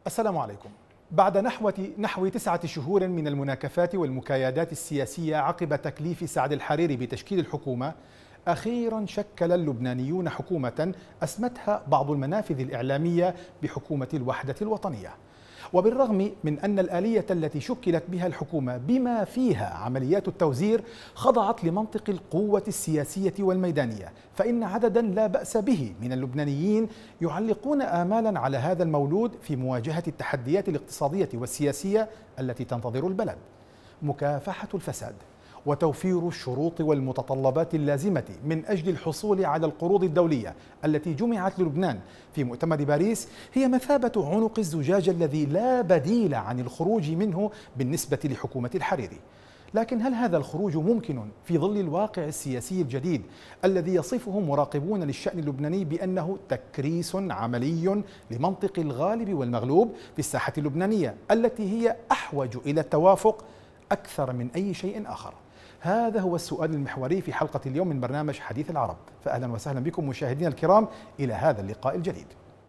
السلام عليكم. بعد نحو 9 شهور من المناكفات والمكايدات السياسية عقب تكليف سعد الحريري بتشكيل الحكومة، أخيرا شكل اللبنانيون حكومة أسمتها بعض المنافذ الإعلامية بحكومة الوحدة الوطنية. وبالرغم من أن الآلية التي شكلت بها الحكومة بما فيها عمليات التوزير خضعت لمنطق القوة السياسية والميدانية، فإن عددا لا بأس به من اللبنانيين يعلقون آمالا على هذا المولود في مواجهة التحديات الاقتصادية والسياسية التي تنتظر البلد. مكافحة الفساد وتوفير الشروط والمتطلبات اللازمة من أجل الحصول على القروض الدولية التي جمعت للبنان في مؤتمر باريس هي مثابة عنق الزجاج الذي لا بديل عن الخروج منه بالنسبة لحكومة الحريري. لكن هل هذا الخروج ممكن في ظل الواقع السياسي الجديد الذي يصفه مراقبون للشأن اللبناني بأنه تكريس عملي لمنطق الغالب والمغلوب في الساحة اللبنانية التي هي أحوج إلى التوافق أكثر من أي شيء آخر؟ هذا هو السؤال المحوري في حلقة اليوم من برنامج حديث العرب، فأهلا وسهلا بكم مشاهدينا الكرام إلى هذا اللقاء الجديد.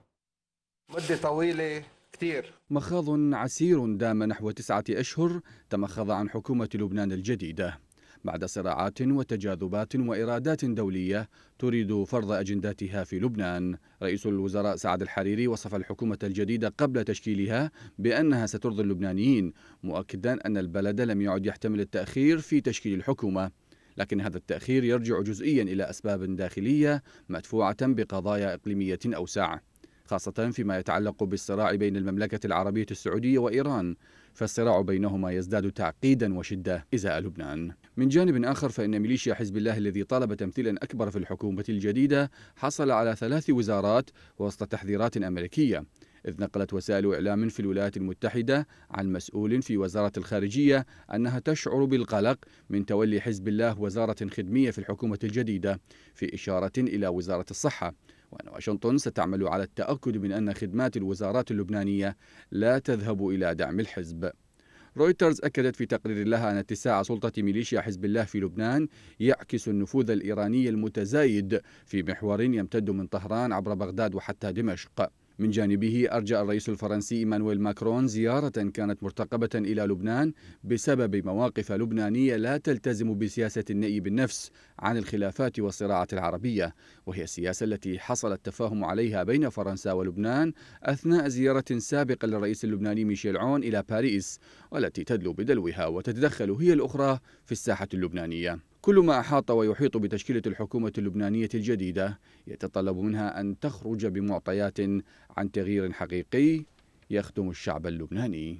مدة طويلة كثير. مخاض عسير دام نحو 9 أشهر تمخض عن حكومة لبنان الجديدة بعد صراعات وتجاذبات وإرادات دولية تريد فرض أجنداتها في لبنان. رئيس الوزراء سعد الحريري وصف الحكومة الجديدة قبل تشكيلها بأنها سترضي اللبنانيين، مؤكدا أن البلد لم يعد يحتمل التأخير في تشكيل الحكومة، لكن هذا التأخير يرجع جزئيا إلى أسباب داخلية مدفوعة بقضايا إقليمية أوسع، خاصة فيما يتعلق بالصراع بين المملكة العربية السعودية وإيران، فالصراع بينهما يزداد تعقيدا وشدة إزاء لبنان. من جانب آخر فإن ميليشيا حزب الله الذي طالب تمثيلا أكبر في الحكومة الجديدة حصل على 3 وزارات وسط تحذيرات أمريكية، إذ نقلت وسائل إعلام في الولايات المتحدة عن مسؤول في وزارة الخارجية أنها تشعر بالقلق من تولي حزب الله وزارة خدمية في الحكومة الجديدة، في إشارة إلى وزارة الصحة، وأن واشنطن ستعمل على التأكد من أن خدمات الوزارات اللبنانية لا تذهب إلى دعم الحزب. رويترز أكدت في تقرير لها أن اتساع سلطة ميليشيا حزب الله في لبنان يعكس النفوذ الإيراني المتزايد في محور يمتد من طهران عبر بغداد وحتى دمشق. من جانبه أرجى الرئيس الفرنسي إيمانويل ماكرون زيارة كانت مرتقبة إلى لبنان بسبب مواقف لبنانية لا تلتزم بسياسة النأي بالنفس عن الخلافات والصراعات العربية، وهي السياسة التي حصل التفاهم عليها بين فرنسا ولبنان أثناء زيارة سابقة للرئيس اللبناني ميشيل عون إلى باريس، والتي تدلو بدلوها وتتدخل هي الأخرى في الساحة اللبنانية. كل ما أحاط ويحيط بتشكيلة الحكومة اللبنانية الجديدة يتطلب منها أن تخرج بمعطيات عن تغيير حقيقي يخدم الشعب اللبناني.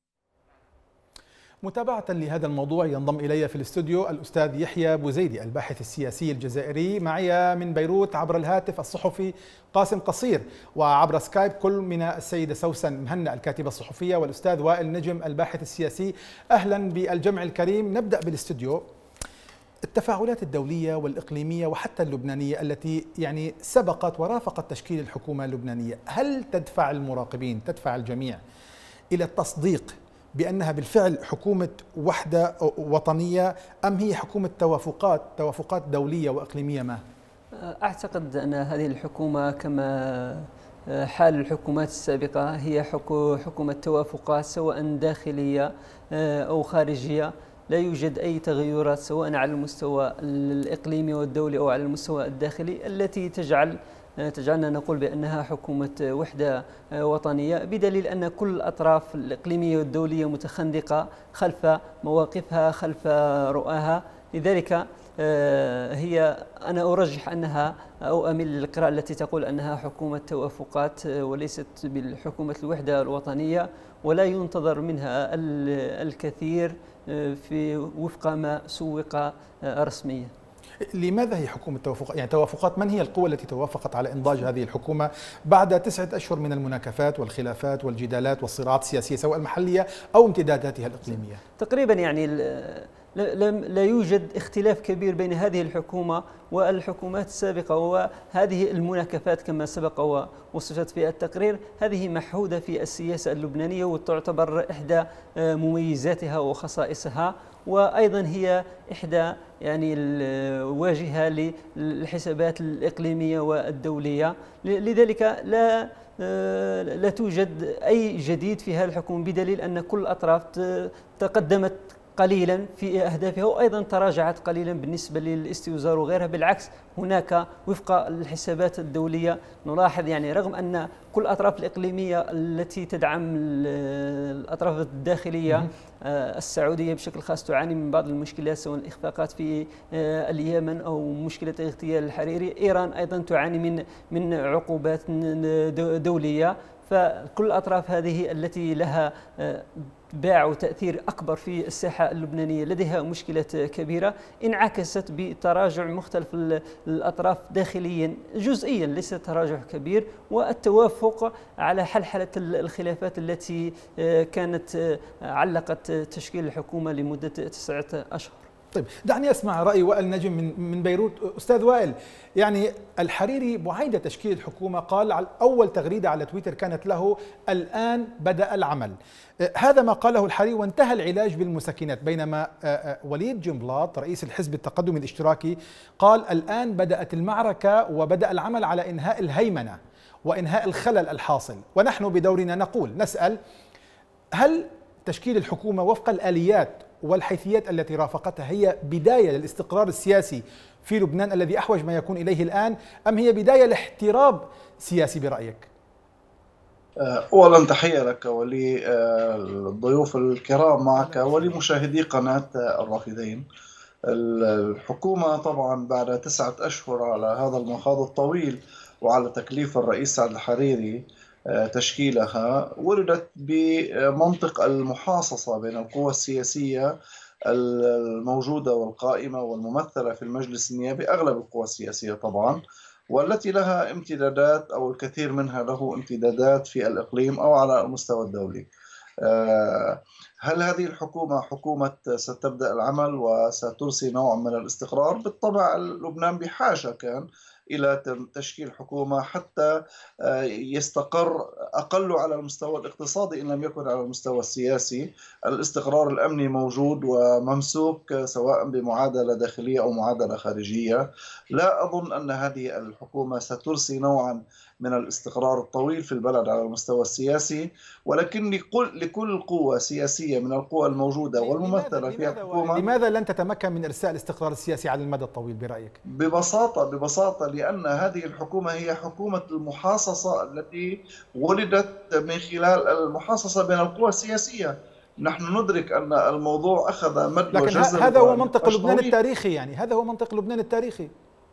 متابعة لهذا الموضوع ينضم إلي في الاستوديو الأستاذ يحيى بوزيدي الباحث السياسي الجزائري، معي من بيروت عبر الهاتف الصحفي قاسم قصير، وعبر سكايب كل من السيدة سوسن مهنا الكاتبة الصحفية والأستاذ وائل نجم الباحث السياسي. أهلا بالجمع الكريم. نبدأ بالاستوديو. التفاعلات الدولية والإقليمية وحتى اللبنانية التي سبقت ورافقت تشكيل الحكومة اللبنانية، هل تدفع المراقبين، تدفع الجميع إلى التصديق بأنها بالفعل حكومة وحدة وطنية، أم هي حكومة توافقات دولية وإقليمية ما؟ أعتقد أن هذه الحكومة كما حال الحكومات السابقة هي حكومة توافقات، سواء داخلية أو خارجية. لا يوجد أي تغيرات سواء على المستوى الإقليمي والدولي أو على المستوى الداخلي التي تجعلنا نقول بأنها حكومة وحدة وطنية، بدليل أن كل الأطراف الإقليمية والدولية متخندقة خلف مواقفها، خلف رؤاها. لذلك أنا أرجح أنها أو أميل للقراءة التي تقول أنها حكومة توافقات وليست بالحكومة الوحدة الوطنية، ولا ينتظر منها الكثير في وفق ما سوق رسميا. لماذا هي حكومة توافقات؟ توافقات من هي القوى التي توافقت على إنضاج هذه الحكومة بعد 9 أشهر من المناكفات والخلافات والجدالات والصراعات السياسية سواء المحلية أو امتداداتها الإقليمية؟ تقريبا لا يوجد اختلاف كبير بين هذه الحكومة والحكومات السابقة، وهذه المناكفات كما سبق ووصفت في التقرير هذه محودة في السياسة اللبنانية وتعتبر إحدى مميزاتها وخصائصها، وأيضا هي إحدى الواجهة للحسابات الإقليمية والدولية. لذلك لا توجد أي جديد في هذه الحكومة، بدليل أن كل الأطراف تقدمت قليلا في أهدافها وأيضا تراجعت قليلا بالنسبة للاستوزار وغيرها. بالعكس هناك وفق الحسابات الدولية نلاحظ يعني رغم أن كل الأطراف الإقليمية التي تدعم الأطراف الداخلية السعودية بشكل خاص تعاني من بعض المشكلات سواء الإخفاقات في اليمن أو مشكلة اغتيال الحريري، إيران أيضا تعاني من عقوبات دولية. فكل الأطراف هذه التي لها باع وتأثير أكبر في الساحة اللبنانية لديها مشكلة كبيرة انعكست بتراجع مختلف الأطراف داخليا جزئيا، ليس تراجع كبير، والتوافق على حلحلة الخلافات التي كانت علقت تشكيل الحكومة لمدة 9 أشهر. طيب دعني أسمع رأي وائل نجم من بيروت. أستاذ وائل، يعني الحريري بعيد تشكيل الحكومة قال على أول تغريدة على تويتر كانت له الآن بدأ العمل، هذا ما قاله الحريري وانتهى العلاج بالمسكنات، بينما وليد جنبلاط رئيس الحزب التقدمي الاشتراكي قال الآن بدأت المعركة وبدأ العمل على إنهاء الهيمنة وإنهاء الخلل الحاصل. ونحن بدورنا نسأل هل تشكيل الحكومة وفق الآليات والحيثيات التي رافقتها هي بداية للاستقرار السياسي في لبنان الذي أحوج ما يكون إليه الآن، أم هي بداية لاحتراب سياسي برأيك؟ أولا تحية لك وللضيوف الكرام معك ولمشاهدي قناة الرافدين. الحكومة طبعا بعد 9 أشهر على هذا المخاض الطويل وعلى تكليف الرئيس سعد الحريري تشكيلها، ولدت بمنطق المحاصصة بين القوى السياسية الموجودة والقائمة والممثلة في المجلس النيابي، أغلب القوى السياسية طبعا، والتي لها امتدادات أو الكثير منها له امتدادات في الإقليم أو على المستوى الدولي. هل هذه الحكومة حكومة ستبدأ العمل وسترسي نوع من الاستقرار؟ بالطبع لبنان بحاجة كان إلى تشكيل حكومة حتى يستقر أقل على المستوى الاقتصادي إن لم يكن على المستوى السياسي. الاستقرار الأمني موجود وممسوك سواء بمعادلة داخلية أو معادلة خارجية. لا أظن أن هذه الحكومة سترسي نوعا من الاستقرار الطويل في البلد على المستوى السياسي، ولكن لكل قوة سياسية من القوى الموجودة والممثلة في الحكومة. لماذا لن تتمكن من إرساء الاستقرار السياسي على المدى الطويل برأيك؟ ببساطة لأن هذه الحكومة هي حكومة المحاصصة التي ولدت من خلال المحاصصة بين القوى السياسية. نحن ندرك أن الموضوع أخذ مد وجزر، لكن هذا هو منطق لبنان التاريخي، يعني هذا هو منطق لبنان التاريخي.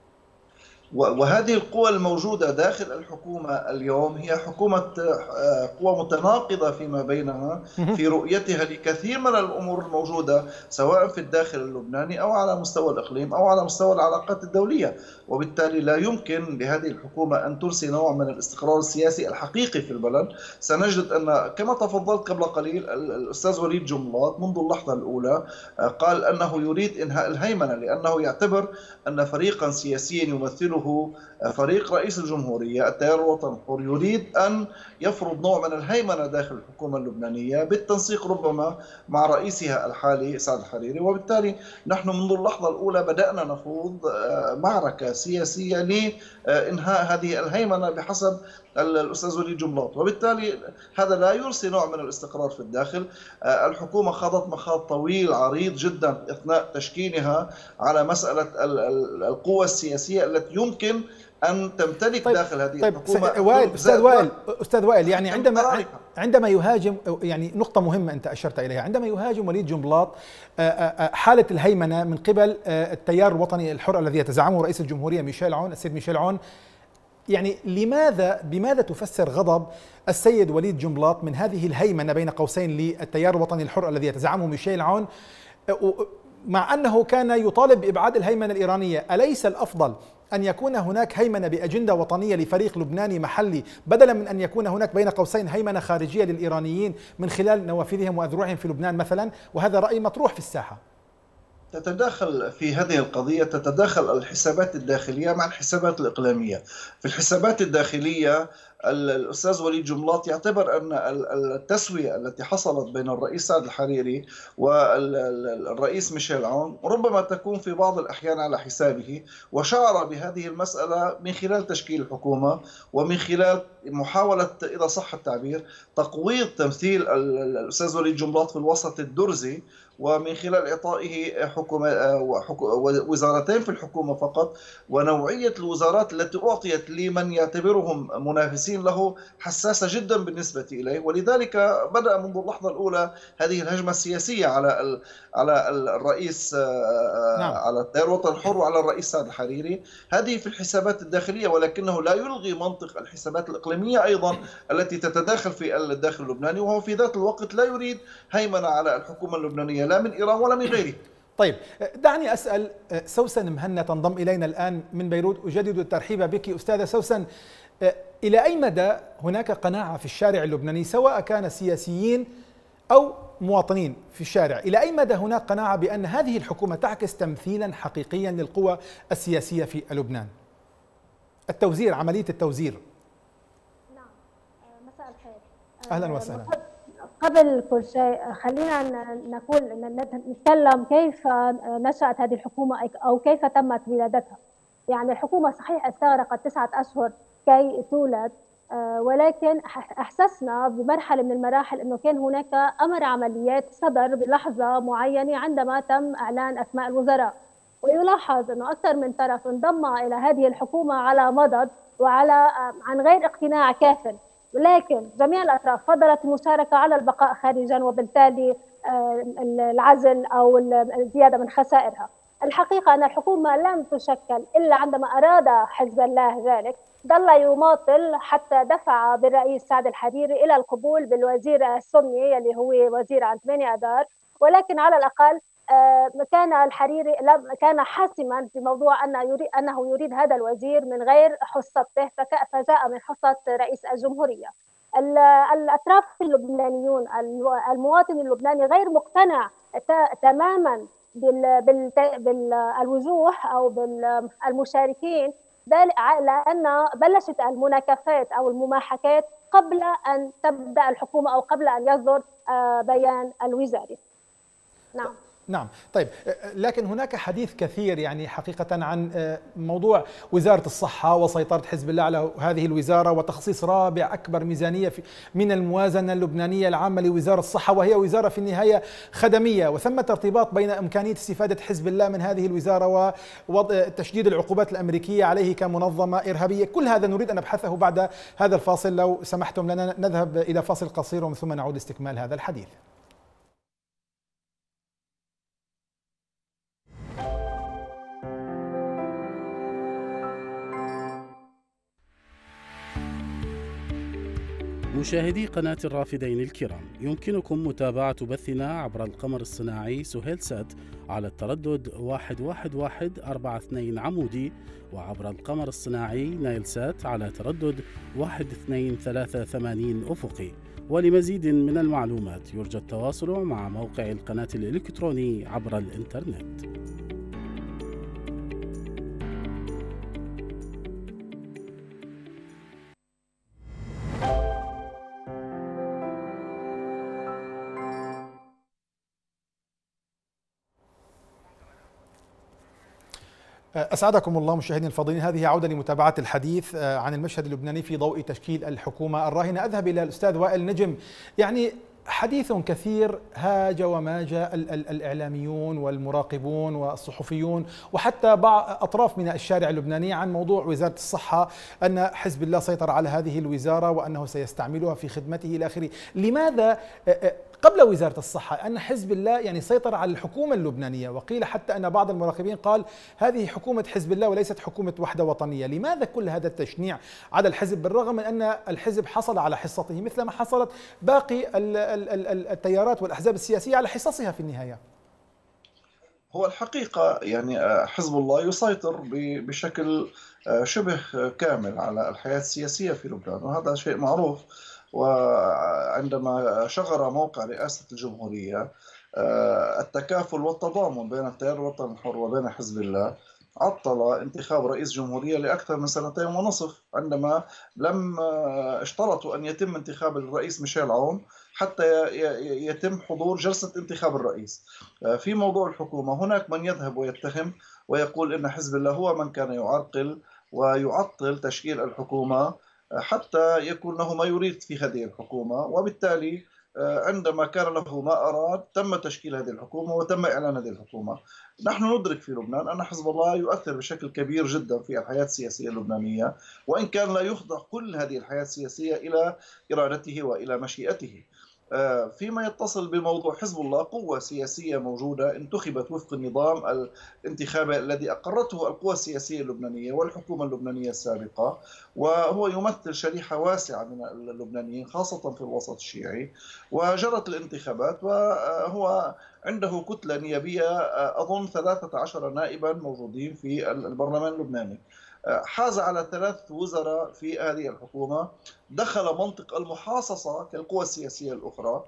وهذه القوى الموجودة داخل الحكومة اليوم هي حكومة قوى متناقضة فيما بينها في رؤيتها لكثير من الأمور الموجودة سواء في الداخل اللبناني أو على مستوى الإقليم أو على مستوى العلاقات الدولية، وبالتالي لا يمكن لهذه الحكومة أن ترسي نوع من الاستقرار السياسي الحقيقي في البلد. سنجد أن كما تفضلت قبل قليل الأستاذ وليد جنبلاط منذ اللحظة الأولى قال أنه يريد إنهاء الهيمنة، لأنه يعتبر أن فريقا سياسيا يمثله فريق رئيس الجمهورية التيار الوطني الحر يريد أن يفرض نوع من الهيمنة داخل الحكومة اللبنانية بالتنسيق ربما مع رئيسها الحالي سعد الحريري. وبالتالي نحن منذ اللحظة الأولى بدأنا نخوض معركة سياسية لإنهاء هذه الهيمنة بحسب الأستاذ وليد جنبلاط، وبالتالي هذا لا يرسي نوع من الاستقرار في الداخل. الحكومة خاضت مخاض طويل عريض جدا أثناء تشكيلها على مسألة القوى السياسية التي يمكن أن تمتلك داخل هذه الحكومة. أستاذ وائل يعني عندما يهاجم، يعني نقطة مهمة أنت أشرت إليها، عندما يهاجم وليد جنبلاط حالة الهيمنة من قبل التيار الوطني الحر الذي يتزعمه رئيس الجمهورية السيد ميشيل عون، يعني بماذا تفسر غضب السيد وليد جنبلاط من هذه الهيمنة بين قوسين للتيار الوطني الحر الذي يتزعمه ميشيل عون، مع أنه كان يطالب بإبعاد الهيمنة الإيرانية؟ أليس الأفضل أن يكون هناك هيمنة بأجندة وطنية لفريق لبناني محلي بدلا من أن يكون هناك بين قوسين هيمنة خارجية للإيرانيين من خلال نوافذهم وأذرعهم في لبنان مثلا؟ وهذا رأي مطروح في الساحة. تتداخل في هذه القضية تتداخل الحسابات الداخلية مع الحسابات الإقليمية. في الحسابات الداخلية الأستاذ وليد جملاط يعتبر أن التسوية التي حصلت بين الرئيس سعد الحريري والرئيس ميشيل عون ربما تكون في بعض الأحيان على حسابه، وشعر بهذه المسألة من خلال تشكيل الحكومة ومن خلال محاولة، إذا صح التعبير، تقويض تمثيل الأستاذ وليد جملاط في الوسط الدرزي، ومن خلال إعطائه وزارتين في الحكومة فقط، ونوعية الوزارات التي أعطيت لمن يعتبرهم منافسين له حساسة جدا بالنسبة إليه. ولذلك بدأ منذ اللحظة الأولى هذه الهجمة السياسية على الرئيس، نعم. على التيار الوطني الحر وعلى الرئيس سعد الحريري. هذه في الحسابات الداخلية، ولكنه لا يلغي منطق الحسابات الإقليمية أيضا التي تتداخل في الداخل اللبناني، وهو في ذات الوقت لا يريد هيمنة على الحكومة اللبنانية لا من إيران ولا من غيره. طيب، دعني أسأل سوسن مهنا تنضم إلينا الآن من بيروت. أجدد الترحيب بك أستاذة سوسن. إلى أي مدى هناك قناعة في الشارع اللبناني، سواء كان سياسيين أو مواطنين في الشارع، إلى أي مدى هناك قناعة بأن هذه الحكومة تعكس تمثيلا حقيقيا للقوى السياسية في لبنان؟ التوزير، عملية التوزير. نعم، مساء الخير. أهلا وسهلا. قبل كل شيء خلينا نتكلم كيف نشأت هذه الحكومة أو كيف تمت ولادتها. يعني الحكومة صحيح استغرقت 9 أشهر كي تولد، ولكن أحسسنا بمرحلة من المراحل أنه كان هناك أمر عمليات صدر بلحظة معينة عندما تم إعلان أسماء الوزراء. ويلاحظ أنه أكثر من طرف انضم إلى هذه الحكومة على مضض وعلى عن غير اقتناع كاف، ولكن جميع الأطراف فضلت المشاركة على البقاء خارجا، وبالتالي العزل أو الزيادة من خسائرها. الحقيقة أن الحكومة لم تشكل إلا عندما أراد حزب الله ذلك، ظل يماطل حتى دفع بالرئيس سعد الحريري إلى القبول بالوزير السني اللي هو وزير عن 8 آذار، ولكن على الأقل كان الحريري كان حاسما في موضوع أنه يريد هذا الوزير من غير حصته، فجاء من حصة رئيس الجمهورية. الأطراف اللبنانيون، المواطن اللبناني غير مقتنع تماما بالوجوه أو بالمشاركين، لأن بلشت المناكفات أو المماحكات قبل أن تبدأ الحكومة أو قبل أن يصدر بيان الوزاري. نعم. نعم. طيب، لكن هناك حديث كثير يعني حقيقة عن موضوع وزارة الصحة وسيطرة حزب الله على هذه الوزارة، وتخصيص رابع أكبر ميزانية من الموازنة اللبنانية العامة لوزارة الصحة، وهي وزارة في النهاية خدمية، وثمة ارتباط بين إمكانية استفادة حزب الله من هذه الوزارة ووضع تشديد العقوبات الأمريكية عليه كمنظمة إرهابية. كل هذا نريد أن نبحثه بعد هذا الفاصل، لو سمحتم لنا نذهب إلى فاصل قصير ومن ثم نعود لاستكمال هذا الحديث. مشاهدي قناة الرافدين الكرام، يمكنكم متابعة بثنا عبر القمر الصناعي سهيل سات على التردد 11142 عمودي، وعبر القمر الصناعي نايل سات على تردد 1283 أفقي. ولمزيد من المعلومات يرجى التواصل مع موقع القناة الإلكتروني عبر الإنترنت. أسعدكم الله مشاهدينا الفاضلين. هذه عودة لمتابعة الحديث عن المشهد اللبناني في ضوء تشكيل الحكومة الراهنة. أذهب إلى الأستاذ وائل نجم. يعني حديث كثير هاج وماج الإعلاميون والمراقبون والصحفيون وحتى بعض أطراف من الشارع اللبناني عن موضوع وزارة الصحة، أن حزب الله سيطر على هذه الوزارة وأنه سيستعملها في خدمته إلى آخره. لماذا قبل وزارة الصحة أن حزب الله يعني سيطر على الحكومة اللبنانية؟ وقيل حتى أن بعض المراقبين قال هذه حكومة حزب الله وليست حكومة وحدة وطنية. لماذا كل هذا التشنيع على الحزب بالرغم من أن الحزب حصل على حصته مثلما حصلت باقي التيارات والأحزاب السياسية على حصصها في النهاية؟ هو الحقيقة يعني حزب الله يسيطر بشكل شبه كامل على الحياة السياسية في لبنان، وهذا شيء معروف. وعندما شغر موقع رئاسة الجمهورية التكافل والتضامن بين التيار الوطني الحر وبين حزب الله، عطل انتخاب رئيس جمهورية لأكثر من 2.5 سنين، عندما لم اشترطوا أن يتم انتخاب الرئيس ميشيل عون حتى يتم حضور جلسة انتخاب الرئيس. في موضوع الحكومة هناك من يذهب ويتهم ويقول إن حزب الله هو من كان يعرقل ويعطل تشكيل الحكومة حتى يكون له ما يريد في هذه الحكومة، وبالتالي عندما كان له ما أراد تم تشكيل هذه الحكومة وتم إعلان هذه الحكومة. نحن ندرك في لبنان أن حزب الله يؤثر بشكل كبير جدا في الحياة السياسية اللبنانية، وإن كان لا يخضع كل هذه الحياة السياسية إلى إرادته وإلى مشيئته. فيما يتصل بموضوع حزب الله، قوة سياسية موجودة انتخبت وفق النظام الانتخابي الذي أقرته القوى السياسية اللبنانية والحكومة اللبنانية السابقة، وهو يمثل شريحة واسعة من اللبنانيين خاصة في الوسط الشيعي. وجرت الانتخابات وهو عنده كتلة نيابية أظن 13 نائبا موجودين في البرلمان اللبناني، حاز على 3 وزراء في هذه الحكومة، دخل منطق المحاصصة كالقوى السياسية الأخرى،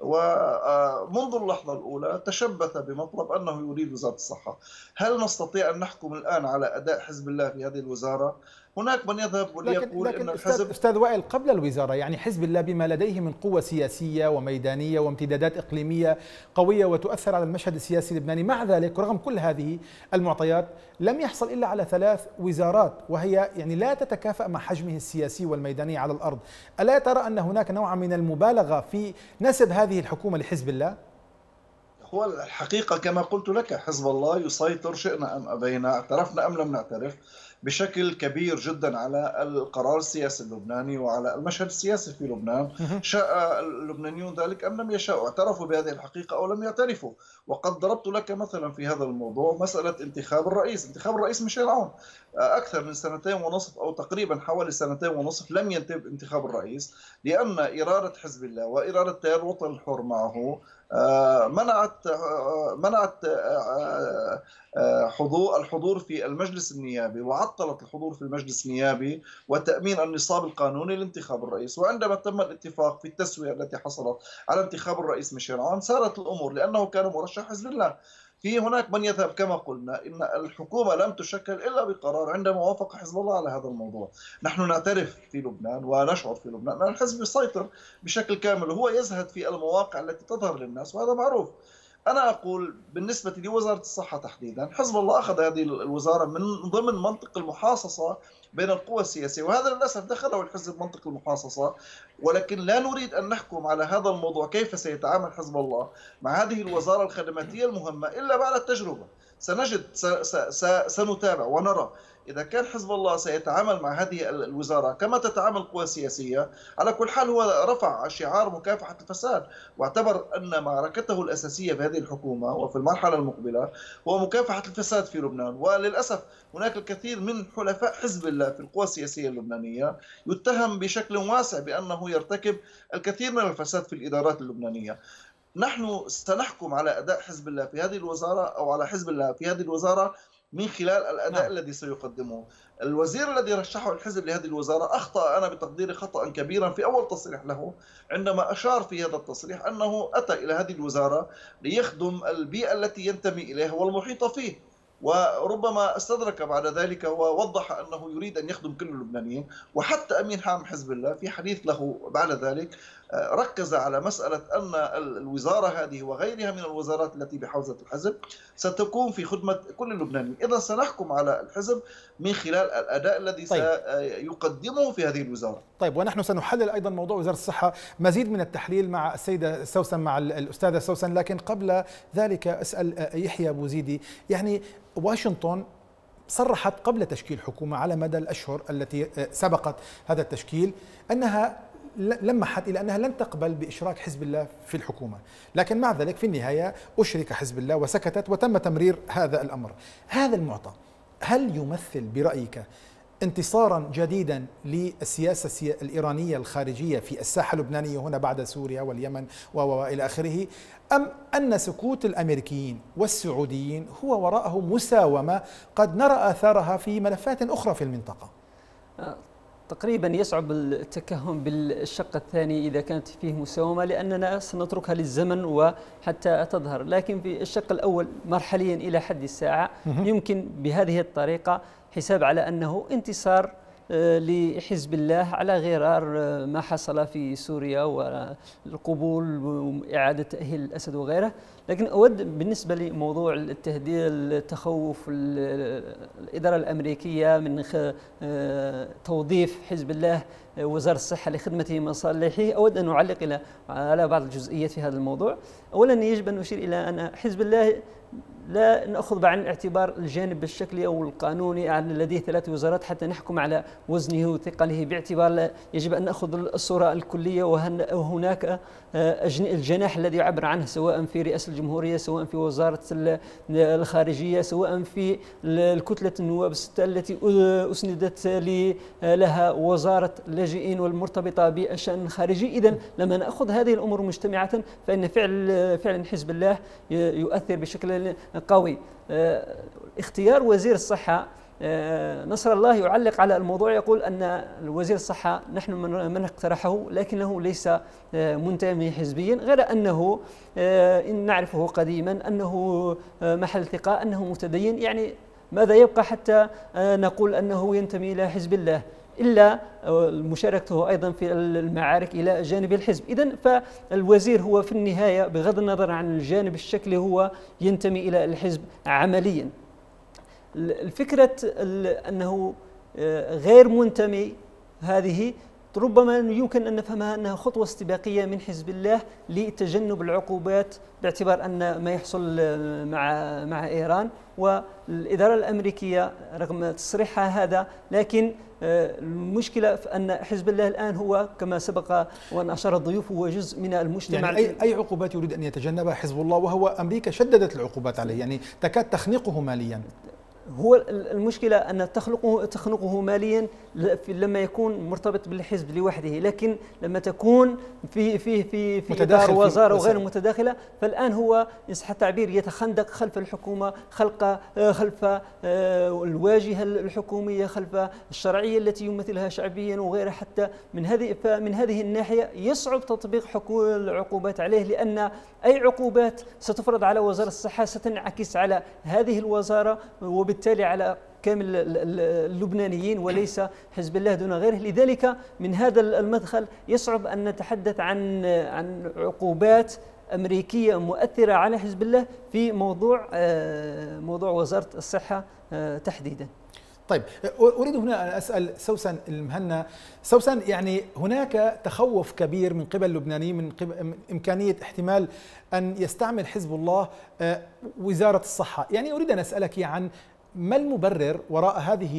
ومنذ اللحظة الأولى تشبث بمطلب أنه يريد وزارة الصحة. هل نستطيع أن نحكم الآن على أداء حزب الله في هذه الوزارة؟ هناك من يذهب وليقول لكن أن الحزب أستاذ وائل، قبل الوزارة يعني حزب الله بما لديه من قوة سياسية وميدانية وامتدادات إقليمية قوية وتؤثر على المشهد السياسي اللبناني، مع ذلك ورغم كل هذه المعطيات لم يحصل إلا على 3 وزارات، وهي يعني لا تتكافأ مع حجمه السياسي والميداني على الأرض. ألا ترى أن هناك نوعا من المبالغة في نسب هذه الحكومة لحزب الله؟ هو الحقيقة كما قلت لك، حزب الله يسيطر شئنا أم أبينا، اعترفنا أم لم نعترف، بشكل كبير جدا على القرار السياسي اللبناني وعلى المشهد السياسي في لبنان، شاء اللبنانيون ذلك أم لم يشاءوا، اعترفوا بهذه الحقيقة أو لم يعترفوا. وقد ضربت لك مثلا في هذا الموضوع مسألة انتخاب الرئيس ميشيل عون، أكثر من 2.5 أو تقريبا حوالي 2.5 لم يتم انتخاب الرئيس، لأن إرادة حزب الله وإرادة تيار الوطن الحر معه منعت الحضور في المجلس النيابي، وعطلت الحضور في المجلس النيابي وتأمين النصاب القانوني لانتخاب الرئيس. وعندما تم الاتفاق في التسوية التي حصلت على انتخاب الرئيس ميشيل عون سارت الأمور، لأنه كان مرشح حزب الله. في هناك من يذهب كما قلنا إن الحكومة لم تشكل إلا بقرار عندما وافق حزب الله على هذا الموضوع. نحن نعترف في لبنان ونشعر في لبنان أن الحزب يسيطر بشكل كامل، وهو يزهد في المواقع التي تظهر للناس، وهذا معروف. أنا أقول بالنسبة لوزارة الصحة تحديدا، حزب الله أخذ هذه الوزارة من ضمن منطق المحاصصة بين القوى السياسية، وهذا للأسف دخله الحزب منطق المحاصصة. ولكن لا نريد أن نحكم على هذا الموضوع كيف سيتعامل حزب الله مع هذه الوزارة الخدماتية المهمة إلا بعد التجربة. سنجد سنتابع ونرى إذا كان حزب الله سيتعامل مع هذه الوزارة كما تتعامل القوى السياسية. على كل حال هو رفع شعار مكافحة الفساد، واعتبر أن معركته الأساسية في هذه الحكومة وفي المرحلة المقبلة هو مكافحة الفساد في لبنان. وللأسف هناك الكثير من حلفاء حزب الله في القوى السياسية اللبنانية يتهم بشكل واسع بأنه يرتكب الكثير من الفساد في الإدارات اللبنانية. نحن سنحكم على أداء حزب الله في هذه الوزارة أو على حزب الله في هذه الوزارة من خلال الأداء الذي سيقدمه. الوزير الذي رشحه الحزب لهذه الوزارة أخطأ أنا بتقديري خطأ كبيرا في أول تصريح له، عندما أشار في هذا التصريح أنه أتى إلى هذه الوزارة ليخدم البيئة التي ينتمي إليها والمحيطة فيه، وربما استدرك بعد ذلك ووضح أنه يريد أن يخدم كل اللبنانيين. وحتى أمين عام حزب الله في حديث له بعد ذلك ركز على مسألة أن الوزارة هذه وغيرها من الوزارات التي بحوزة الحزب ستكون في خدمة كل اللبنانيين. إذا سنحكم على الحزب من خلال الأداء الذي سيقدمه في هذه الوزارة. طيب، ونحن سنحلل أيضا موضوع وزارة الصحة، مزيد من التحليل مع السيدة سوسن، مع الأستاذة سوسن. لكن قبل ذلك أسأل يحيى بوزيدي، يعني واشنطن صرحت قبل تشكيل حكومة على مدى الأشهر التي سبقت هذا التشكيل أنها لمحت إلى أنها لن تقبل بإشراك حزب الله في الحكومة، لكن مع ذلك في النهاية أشرك حزب الله وسكتت وتم تمرير هذا الأمر. هذا المعطى هل يمثل برأيك انتصارا جديدا للسياسة الإيرانية الخارجية في الساحة اللبنانية هنا بعد سوريا واليمن وإلى آخره، أم أن سكوت الأمريكيين والسعوديين هو وراءه مساومة قد نرى آثارها في ملفات أخرى في المنطقة؟ تقريبا يصعب التكهن بالشق الثاني إذا كانت فيه مساومة، لأننا سنتركها للزمن وحتى تظهر. لكن في الشق الأول مرحليا إلى حد الساعة يمكن بهذه الطريقة حساب على أنه انتصار لحزب الله على غرار ما حصل في سوريا والقبول وإعادة تأهيل الأسد وغيره. لكن أود بالنسبة لموضوع التهديد التخوف الإدارة الأمريكية من توظيف حزب الله وزارة الصحة لخدمة مصالحه، أود أن أعلق على بعض الجزئيات في هذا الموضوع. أولا يجب أن نشير إلى أن حزب الله لا نأخذ بعين الاعتبار الجانب الشكلي أو القانوني عن لديه 3 وزارات حتى نحكم على وزنه وثقله، باعتبار يجب أن نأخذ الصورة الكلية. وهناك الجناح الذي يعبر عنه سواء في رئاسة الجمهورية، سواء في وزارة الخارجية، سواء في الكتلة النواب الستة التي أسندت لها وزارة اللاجئين والمرتبطة بالشأن الخارجي. إذن لما نأخذ هذه الأمور مجتمعة فإن فعلا حزب الله يؤثر بشكل قوي. اختيار وزير الصحة، نصر الله يعلق على الموضوع، يقول أن وزير الصحة نحن من اقترحه لكنه ليس منتمي حزبيا، غير أنه إن نعرفه قديما أنه محل ثقة، أنه متدين. يعني ماذا يبقى حتى نقول أنه ينتمي إلى حزب الله إلا مشاركته أيضا في المعارك إلى جانب الحزب. إذن فالوزير هو في النهاية بغض النظر عن الجانب الشكلي هو ينتمي إلى الحزب عمليا. الفكرة أنه غير منتمي هذه ربما يمكن أن نفهمها أنها خطوة استباقية من حزب الله لتجنب العقوبات، باعتبار أن ما يحصل مع إيران والإدارة الأمريكية رغم تصريحها هذا. لكن المشكلة أن حزب الله الآن هو كما سبق وأن أشار الضيوف هو جزء من المجتمع. يعني أي عقوبات يريد أن يتجنبها حزب الله، وهو أمريكا شددت العقوبات عليه، يعني تكاد تخنقه ماليا. هو المشكلة أن تخنقه ماليا لما يكون مرتبط بالحزب لوحده، لكن لما تكون في إطار وزارة وغير متداخلة، فالآن هو إن صح التعبير يتخندق خلف الحكومة، خلف الواجهة الحكومية، خلف الشرعية التي يمثلها شعبيا وغيرها. حتى من هذه الناحية يصعب تطبيق العقوبات عليه، لأن أي عقوبات ستفرض على وزارة الصحة ستنعكس على هذه الوزارة وبالتالي على كامل اللبنانيين وليس حزب الله دون غيره. لذلك من هذا المدخل يصعب أن نتحدث عن عقوبات أمريكية مؤثرة على حزب الله في موضوع وزارة الصحة تحديدا. طيب، أريد هنا أن أسأل سوسن المهنا. سوسن، يعني هناك تخوف كبير من قبل اللبنانيين من إمكانية احتمال أن يستعمل حزب الله وزارة الصحة. يعني أريد أن أسألك عن ما المبرر وراء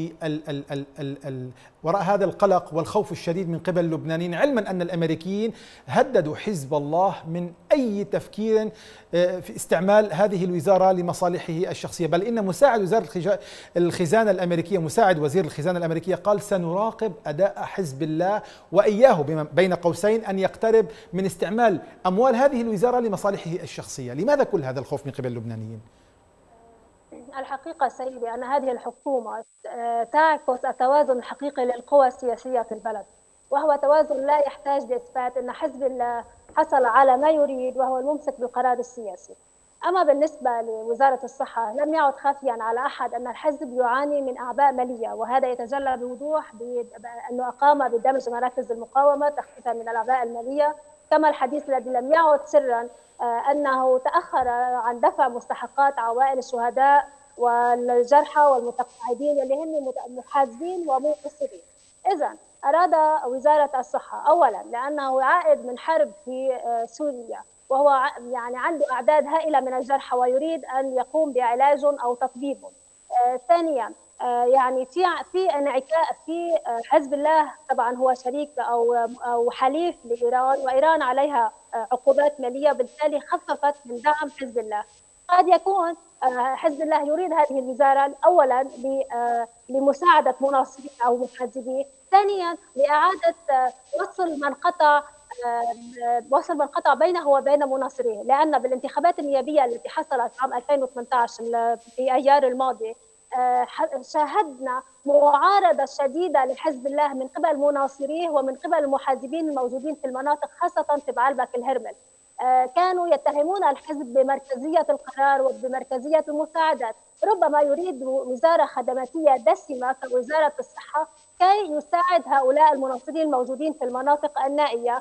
وراء هذا القلق والخوف الشديد من قبل اللبنانيين، علما أن الأمريكيين هددوا حزب الله من أي تفكير في استعمال هذه الوزارة لمصالحه الشخصية، بل إن مساعد وزارة الخزانة الأمريكية، مساعد وزير الخزانة الأمريكية، قال سنراقب أداء حزب الله وإياه بين قوسين أن يقترب من استعمال أموال هذه الوزارة لمصالحه الشخصية. لماذا كل هذا الخوف من قبل اللبنانيين؟ الحقيقة سيدي أن هذه الحكومة تعكس التوازن الحقيقي للقوى السياسية في البلد، وهو توازن لا يحتاج لإثبات أن حزب الله حصل على ما يريد وهو الممسك بالقرار السياسي. أما بالنسبة لوزارة الصحة لم يعد خافيا على أحد أن الحزب يعاني من أعباء مالية، وهذا يتجلى بوضوح بأنه أقام بدمج مراكز المقاومة تخفيفا من الأعباء المالية، كما الحديث الذي لم يعد سرا أنه تأخر عن دفع مستحقات عوائل الشهداء والجرحى والمتقاعدين واللي هم محاسبين ومنقصرين. إذن أراد وزارة الصحة أولا لأنه عائد من حرب في سوريا، وهو يعني عنده أعداد هائلة من الجرحى ويريد أن يقوم بعلاج أو تطبيب. ثانيا يعني في انعكاس في حزب الله، طبعا هو شريك أو حليف لإيران، وإيران عليها عقوبات مالية، بالتالي خففت من دعم حزب الله. قد يكون حزب الله يريد هذه الوزارة أولا لمساعدة مناصرين أو محاسبين، ثانيا لإعادة وصل من قطع بينه وبين مناصريه، لأن بالانتخابات النيابية التي حصلت عام 2018 في أيار الماضي شاهدنا معارضة شديدة لحزب الله من قبل مناصريه ومن قبل المحازبين الموجودين في المناطق، خاصة في بعلبك الهرمل. كانوا يتهمون الحزب بمركزية القرار وبمركزية المساعدات، ربما يريد وزارة خدماتية دسمة كوزارة الصحة كي يساعد هؤلاء المناصرين الموجودين في المناطق النائية،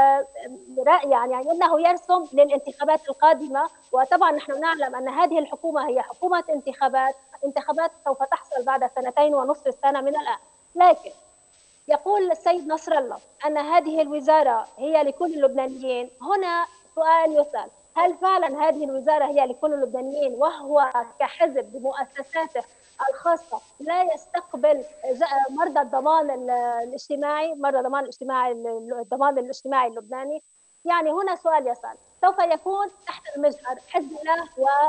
يعني أنه يرسم للانتخابات القادمة. وطبعا نحن نعلم أن هذه الحكومة هي حكومة انتخابات سوف تحصل بعد 2.5 سنة من الآن. لكن يقول السيد نصر الله أن هذه الوزارة هي لكل اللبنانيين. هنا سؤال يسأل: هل فعلا هذه الوزارة هي لكل اللبنانيين وهو كحزب بمؤسساته الخاصة لا يستقبل مرضى الضمان الاجتماعي، الضمان الاجتماعي اللبناني؟ يعني هنا سؤال يسأل. سوف يكون تحت المجهر حزب الله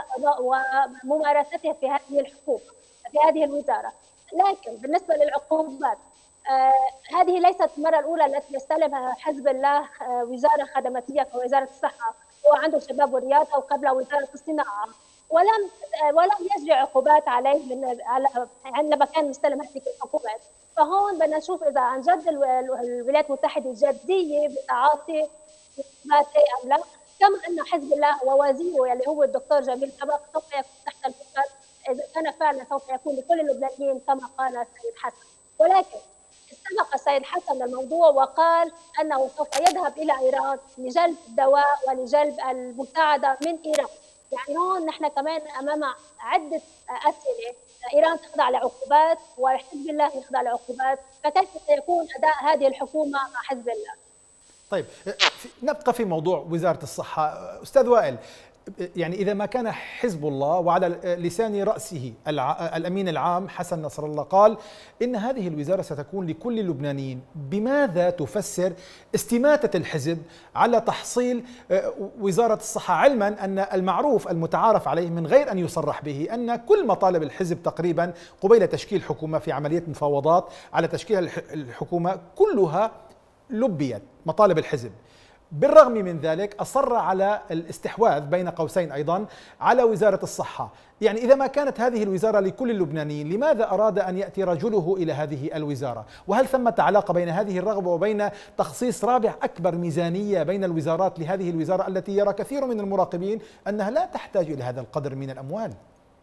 وممارسته في هذه الحكومة في هذه الوزارة. لكن بالنسبة للعقوبات، هذه ليست المرة الأولى التي يستلمها حزب الله وزارة خدماتية كوزارة الصحة. هو عنده شباب والرياضة وقبل وزارة الصناعة، ولم يجري عقوبات عليه عندما كان مستلم هذه الحكومات. فهون بدنا نشوف إذا عن جد الولايات المتحدة جدية بتعاطي عقوبات أم لا، كما أن حزب الله ووزيره اللي هو الدكتور جميل طبق سوف يكون تحت الفكر إذا كان فعلا سوف يكون لكل اللبنانيين كما قال السيد حسن. ولكن استبق السيد حسن الموضوع وقال أنه سوف يذهب إلى إيران لجلب الدواء ولجلب المساعدة من إيران. يعني هون نحن كمان أمام عدة أسئلة. إيران تخضع لعقوبات وحزب الله يخضع لعقوبات، فكيف سيكون أداء هذه الحكومة مع حزب الله؟ طيب، نبقى في موضوع وزارة الصحة. أستاذ وائل، يعني إذا ما كان حزب الله وعلى لسان رأسه الأمين العام حسن نصر الله قال إن هذه الوزارة ستكون لكل اللبنانيين، بماذا تفسر استماتة الحزب على تحصيل وزارة الصحة، علما أن المعروف المتعارف عليه من غير أن يصرح به أن كل مطالب الحزب تقريبا قبيل تشكيل حكومة في عملية مفاوضات على تشكيل الحكومة كلها لبيت مطالب الحزب. بالرغم من ذلك أصر على الاستحواذ بين قوسين أيضا على وزارة الصحة. يعني إذا ما كانت هذه الوزارة لكل اللبنانيين، لماذا أراد أن يأتي رجله إلى هذه الوزارة؟ وهل ثمة علاقة بين هذه الرغبة وبين تخصيص رابع أكبر ميزانية بين الوزارات لهذه الوزارة التي يرى كثير من المراقبين أنها لا تحتاج إلى هذا القدر من الأموال؟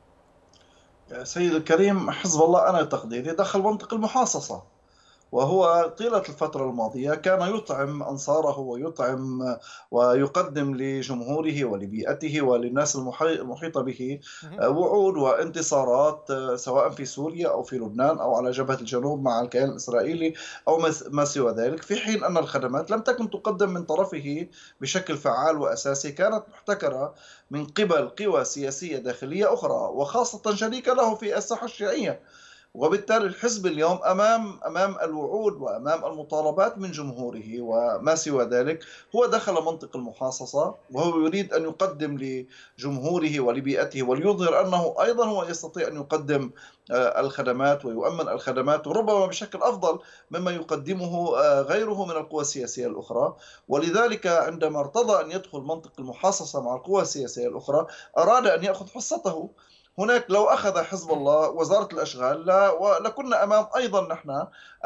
سيد الكريم، حزب الله أنا تقديري دخل منطق المحاصصة، وهو طيلة الفترة الماضية كان يطعم أنصاره ويطعم ويقدم لجمهوره ولبيئته وللناس المحيطة به وعود وانتصارات، سواء في سوريا أو في لبنان أو على جبهة الجنوب مع الكيان الإسرائيلي أو ما سوى ذلك، في حين أن الخدمات لم تكن تقدم من طرفه بشكل فعال وأساسي، كانت محتكرة من قبل قوى سياسية داخلية أخرى وخاصة شريكة له في الساحة الشيعية. وبالتالي الحزب اليوم أمام الوعود وأمام المطالبات من جمهوره وما سوى ذلك هو دخل منطق المحاصصة، وهو يريد أن يقدم لجمهوره ولبيئته وليظهر أنه أيضا هو يستطيع أن يقدم الخدمات ويؤمن الخدمات وربما بشكل أفضل مما يقدمه غيره من القوى السياسية الأخرى. ولذلك عندما ارتضى أن يدخل منطق المحاصصة مع القوى السياسية الأخرى أراد أن يأخذ حصته. هناك لو أخذ حزب الله وزارة الأشغال لكنا أيضا نحن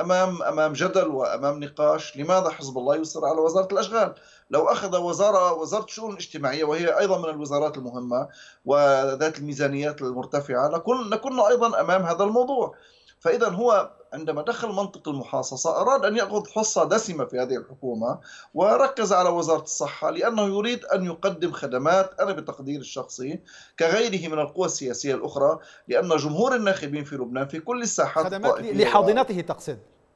أمام جدل وأمام نقاش. لماذا حزب الله يصر على وزارة الأشغال؟ لو أخذ وزارة الشؤون الاجتماعية وهي أيضا من الوزارات المهمة وذات الميزانيات المرتفعة لكنا أيضا أمام هذا الموضوع. فإذا هو عندما دخل منطق المحاصصة أراد أن يأخذ حصة دسمة في هذه الحكومة وركز على وزارة الصحة، لأنه يريد أن يقدم خدمات أنا بتقدير الشخصي كغيره من القوى السياسية الأخرى، لأن جمهور الناخبين في لبنان في كل الساحات خدمات لحاضنته تقصد؟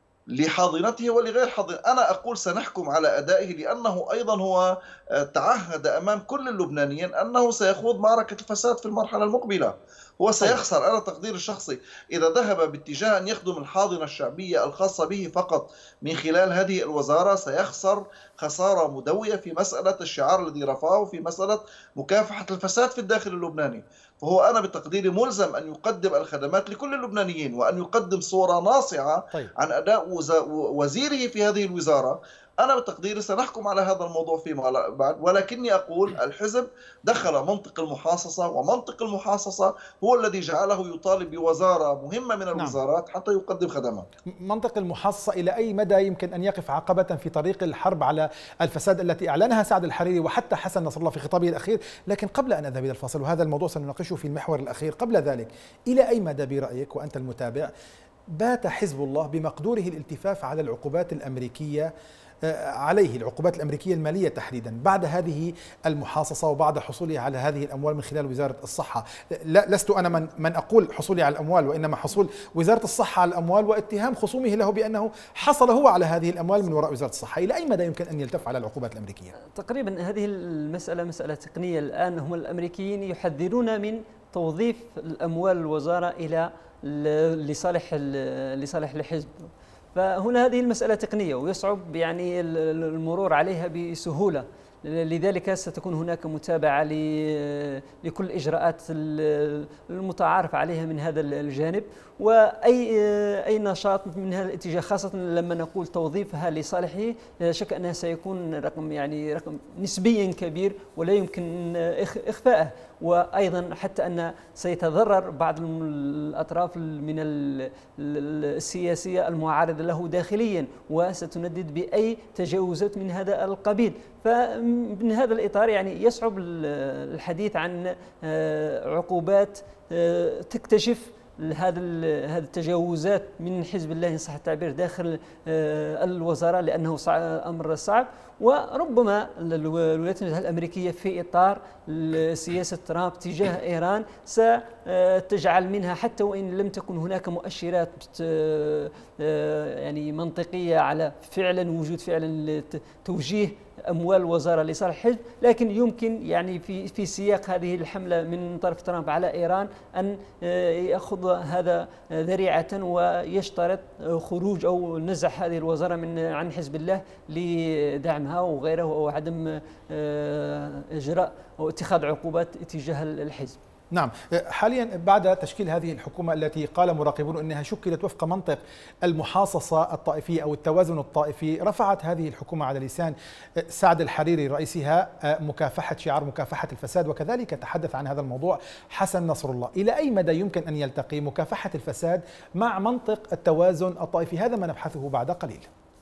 لحاضنته ولغير حاضنته. أنا أقول سنحكم على أدائه لأنه أيضا هو تعهد أمام كل اللبنانيين أنه سيخوض معركة الفساد في المرحلة المقبلة. هو سيخسر، أنا تقدير الشخصي إذا ذهب باتجاه أن يخدم الحاضنة الشعبية الخاصة به فقط من خلال هذه الوزارة سيخسر خسارة مدوية في مسألة الشعار الذي رفعه في مسألة مكافحة الفساد في الداخل اللبناني. فهو أنا بتقديري ملزم أن يقدم الخدمات لكل اللبنانيين وأن يقدم صورة ناصعة عن أداء وزيره في هذه الوزارة. أنا بتقديري سنحكم على هذا الموضوع فيما بعد، ولكني أقول الحزب دخل منطق المحاصصة، ومنطق المحاصصة هو الذي جعله يطالب بوزارة مهمة من الوزارات حتى يقدم خدمات. منطق المحاصصة إلى أي مدى يمكن أن يقف عقبة في طريق الحرب على الفساد التي أعلنها سعد الحريري وحتى حسن نصر الله في خطابه الأخير؟ لكن قبل أن أذهب إلى الفاصل، وهذا الموضوع سنناقشه في المحور الأخير، قبل ذلك إلى أي مدى برأيك وأنت المتابع بات حزب الله بمقدوره الالتفاف على العقوبات الأمريكية عليه، العقوبات الأمريكية المالية تحديدا، بعد هذه المحاصصة وبعد حصوله على هذه الأموال من خلال وزارة الصحة؟ لست أنا من أقول حصولي على الأموال، وإنما حصول وزارة الصحة على الأموال واتهام خصومه له بأنه حصل هو على هذه الأموال من وراء وزارة الصحة. إلى أي مدى يمكن أن يلتف على العقوبات الأمريكية؟ تقريبا هذه المسألة مسألة تقنية. الآن هم الأمريكيين يحذرون من توظيف الأموال الوزارة إلى لصالح الحزب، فهنا هذه المسألة تقنية ويصعب يعني المرور عليها بسهولة، لذلك ستكون هناك متابعة لكل الإجراءات المتعارف عليها من هذا الجانب، وأي نشاط من هذا الاتجاه خاصة لما نقول توظيفها لصالحه لا شك أنها سيكون رقم نسبيا كبير ولا يمكن إخفاءه، وأيضا حتى أن سيتضرر بعض الأطراف من السياسية المعارضة له داخليا وستندد بأي تجاوزات من هذا القبيل. فمن هذا الإطار يعني يصعب الحديث عن عقوبات تكتشف هذا التجاوزات من حزب الله إن صح التعبير داخل الوزارة، لأنه أمر صعب. وربما الولايات المتحدة الأمريكية في إطار سياسة ترامب تجاه إيران ستجعل منها، حتى وإن لم تكن هناك مؤشرات يعني منطقية على فعلا وجود فعلا توجيه أموال الوزارة لصالح الحزب، لكن يمكن يعني في سياق هذه الحملة من طرف ترامب على إيران أن يأخذ هذا ذريعة ويشترط خروج أو نزع هذه الوزارة عن حزب الله لدعمها وغيره، أو عدم إجراء أو اتخاذ عقوبات تجاه الحزب. نعم، حاليا بعد تشكيل هذه الحكومة التي قال مراقبون أنها شكلت وفق منطق المحاصصة الطائفية أو التوازن الطائفي، رفعت هذه الحكومة على لسان سعد الحريري رئيسها شعار مكافحة الفساد، وكذلك تحدث عن هذا الموضوع حسن نصر الله. إلى أي مدى يمكن أن يلتقي مكافحة الفساد مع منطق التوازن الطائفي؟ هذا ما نبحثه بعد قليل.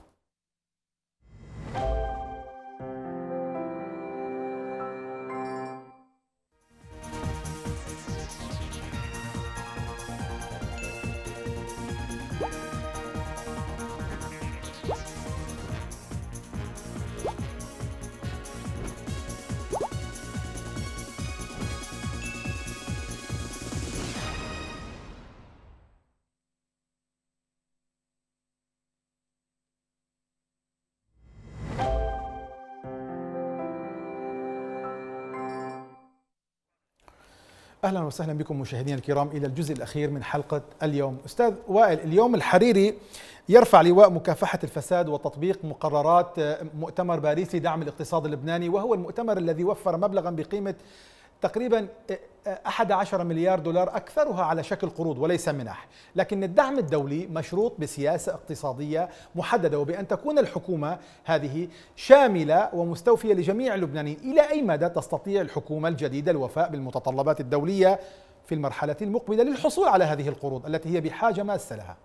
أهلا وسهلا بكم مشاهدينا الكرام إلى الجزء الأخير من حلقة اليوم. أستاذ وائل، اليوم الحريري يرفع لواء مكافحة الفساد وتطبيق مقررات مؤتمر باريس لدعم الاقتصاد اللبناني، وهو المؤتمر الذي وفر مبلغا بقيمة تقريبا 11 مليار دولار، أكثرها على شكل قروض وليس منح، لكن الدعم الدولي مشروط بسياسة اقتصادية محددة وبأن تكون الحكومة هذه شاملة ومستوفية لجميع اللبنانيين. إلى أي مدى تستطيع الحكومة الجديدة الوفاء بالمتطلبات الدولية في المرحلة المقبلة للحصول على هذه القروض التي هي بحاجة ماسة لها؟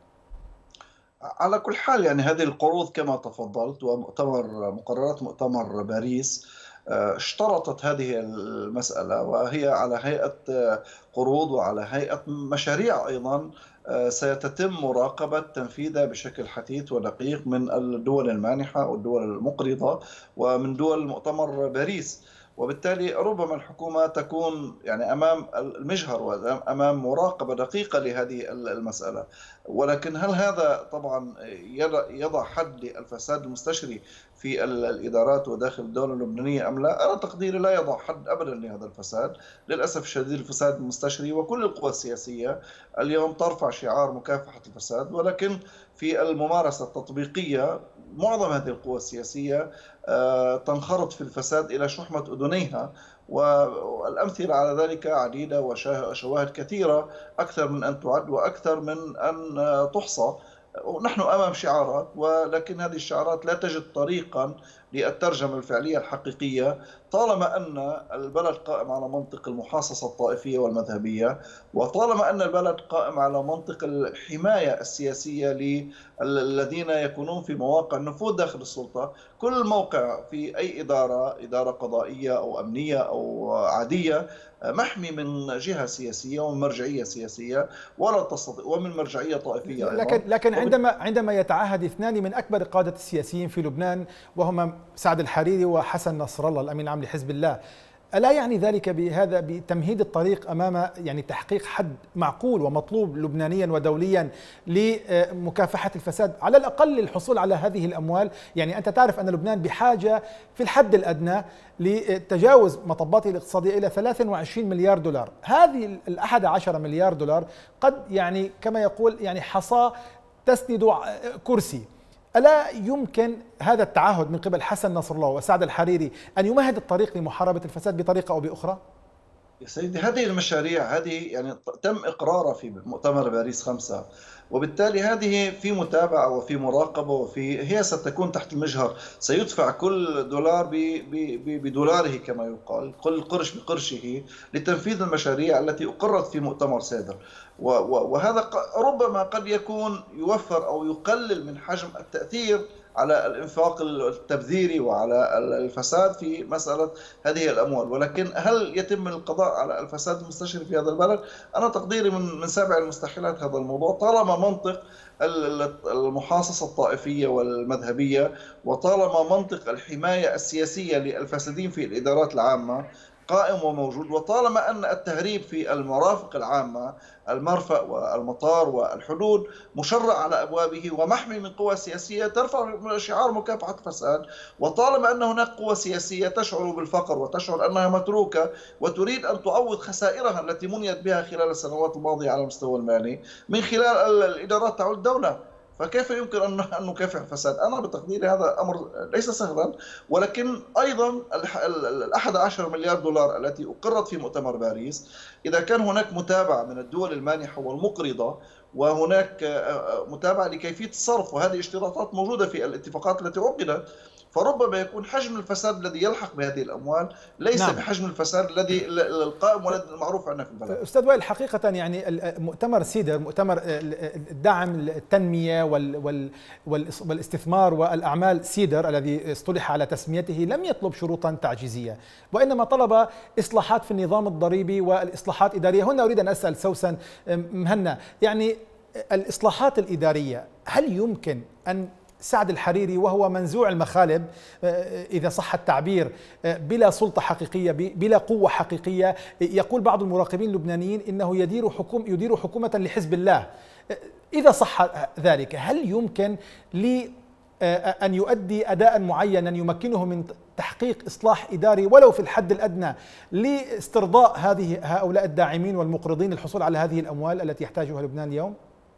على كل حال يعني هذه القروض كما تفضلت مقررات مؤتمر باريس اشترطت هذه المسألة، وهي على هيئة قروض وعلى هيئة مشاريع أيضا سيتم مراقبة تنفيذها بشكل حثيث ودقيق من الدول المانحة والدول المقرضة ومن دول مؤتمر باريس. وبالتالي ربما الحكومة تكون يعني أمام المجهر وأمام مراقبة دقيقة لهذه المسألة، ولكن هل هذا طبعا يضع حد للفساد المستشري في الإدارات وداخل الدولة اللبنانية أم لا؟ أنا تقديري لا يضع حد أبدا لهذا الفساد. للأسف الشديد الفساد المستشري، وكل القوى السياسية اليوم ترفع شعار مكافحة الفساد، ولكن في الممارسة التطبيقية معظم هذه القوى السياسية تنخرط في الفساد إلى شحمة أذنيها، والأمثلة على ذلك عديدة وشواهد كثيرة أكثر من أن تعد وأكثر من أن تحصى. ونحن أمام شعارات، ولكن هذه الشعارات لا تجد طريقا للترجمة الفعلية الحقيقية طالما أن البلد قائم على منطق المحاصصة الطائفية والمذهبية، وطالما أن البلد قائم على منطق الحماية السياسية للذين يكونون في مواقع النفوذ داخل السلطة. كل موقع في أي إدارة قضائية أو أمنية أو عادية محمي من جهة سياسية ومن مرجعية سياسية ولا تستطيع، ومن مرجعية طائفية أيضا. لكن عندما يتعهد اثنان من أكبر القادة السياسيين في لبنان وهما سعد الحريري وحسن نصر الله الأمين العام لحزب الله، ألا يعني ذلك بهذا بتمهيد الطريق أمام يعني تحقيق حد معقول ومطلوب لبنانيا ودوليا لمكافحة الفساد، على الأقل للحصول على هذه الأموال؟ يعني أنت تعرف أن لبنان بحاجة في الحد الأدنى لتجاوز مطباته الاقتصادية إلى 23 مليار دولار. هذه 11 مليار دولار قد يعني كما يقول يعني حصى تسند كرسي. ألا يمكن هذا التعهد من قبل حسن نصر الله وسعد الحريري أن يمهد الطريق لمحاربة الفساد بطريقة أو بأخرى؟ يا سيدي، هذه المشاريع هذه يعني تم إقرارها في مؤتمر باريس 5، وبالتالي هذه في متابعة وفي مراقبة هي ستكون تحت المجهر. سيدفع كل دولار بدولاره كما يقال، كل قرش بقرشه لتنفيذ المشاريع التي أقرت في مؤتمر سادر. وهذا ربما قد يكون يوفر أو يقلل من حجم التأثير على الإنفاق التبذيري وعلى الفساد في مسألة هذه الأموال. ولكن هل يتم القضاء على الفساد المستشري في هذا البلد؟ أنا تقديري من سابع المستحيلات هذا الموضوع، طالما منطق المحاصصة الطائفية والمذهبية وطالما منطق الحماية السياسية للفاسدين في الإدارات العامة قائم وموجود، وطالما أن التهريب في المرافق العامة، المرفأ والمطار والحدود، مشرع على أبوابه ومحمي من قوى سياسية ترفع شعار مكافحة الفساد، وطالما أن هناك قوى سياسية تشعر بالفقر وتشعر أنها متروكة وتريد أن تعوض خسائرها التي منيت بها خلال السنوات الماضية على المستوى المالي من خلال الإدارات تاع الدولة، فكيف يمكن أن نكافح الفساد؟ أنا بتقديري هذا أمر ليس سهلا. ولكن أيضا 11 مليار دولار التي أقرت في مؤتمر باريس، إذا كان هناك متابعة من الدول المانحة والمقرضة وهناك متابعة لكيفية الصرف، وهذه اشتراطات موجودة في الاتفاقات التي عقدت، فربما يكون حجم الفساد الذي يلحق بهذه الأموال ليس نعم. بحجم الفساد الذي القائم والذي المعروف عندنا في البلد. أستاذ وائل، حقيقة يعني مؤتمر سيدر، مؤتمر الدعم التنمية والاستثمار والأعمال سيدر الذي اصطلح على تسميته، لم يطلب شروطا تعجيزية، وإنما طلب إصلاحات في النظام الضريبي والإصلاحات الإدارية. هنا أريد أن أسأل سوسن مهنا، يعني الإصلاحات الإدارية، هل يمكن أن سعد الحريري وهو منزوع المخالب إذا صح التعبير، بلا سلطة حقيقية بلا قوة حقيقية، يقول بعض المراقبين اللبنانيين إنه يدير حكومة لحزب الله، إذا صح ذلك هل يمكن أن يؤدي أداء معينا يمكنه من تحقيق إصلاح إداري ولو في الحد الأدنى لاسترضاء هؤلاء الداعمين والمقرضين للحصول على هذه الأموال التي يحتاجها لبنان اليوم؟